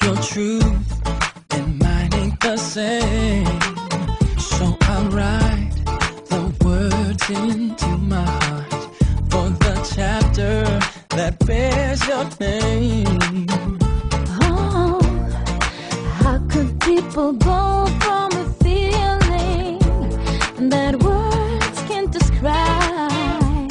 your truth and mine ain't the same. So I'll write the words into my heart for the chapter that bears your name. Oh, how could people go from a feeling that words can't describe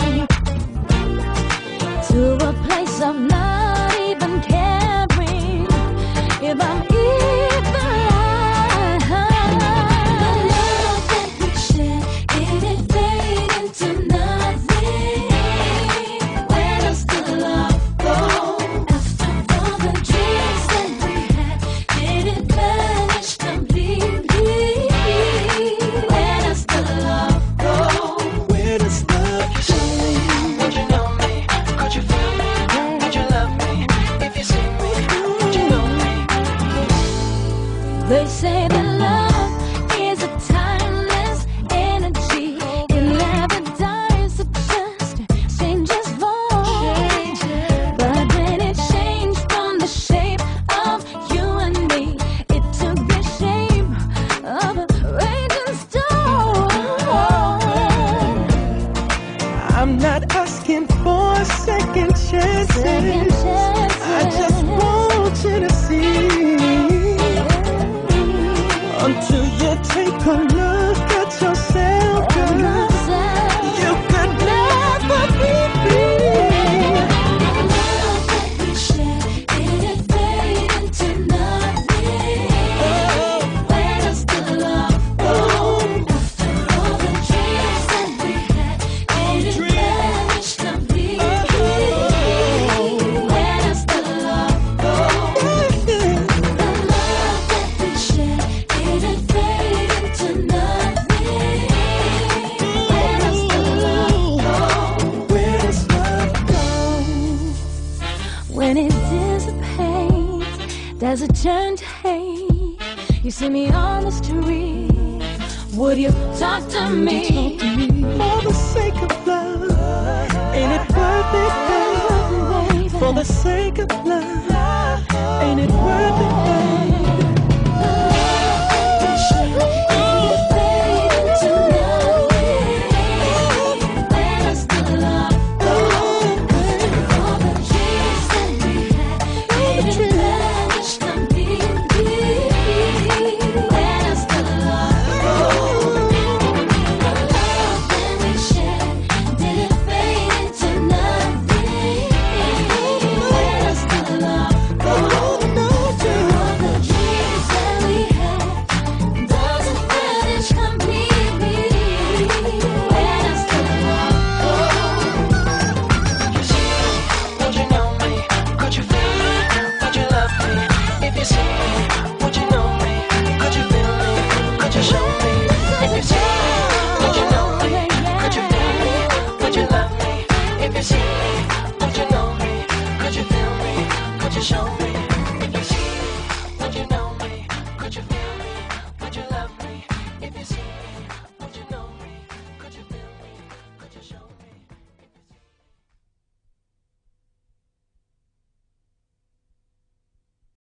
to a place of not even caring if I'm even alive? The love that we share, it fade into nothing. Where does the love go? After all the dreams that we had, did it vanish completely? Where does the love go? Where does love go? Would you know me? Could you feel me? Would you love me? If you see me, would you know me? They say that love is a timeless energy. It never dies, it just changes form. But when it changed from the shape of you and me, it took the shape of a raging storm. I'm not asking for second chances. Second chances. I just want you to see. Until you take a look at yourself, girl, you could never be free. The love that we share, it fade into nothing. Where does the love go? After all the dreams that we had, did it vanish completely? Where does the love go? The love that we share, it fade into nothing. Where does the love go? Where does love go? When it dissipates, does it turn to hate? You see me on the street, would you talk to me? For the sake of love, ain't it worth it, babe? For the sake of love, ain't it worth it, babe? Would you know me? Could you feel me? Would you love me? If you see me,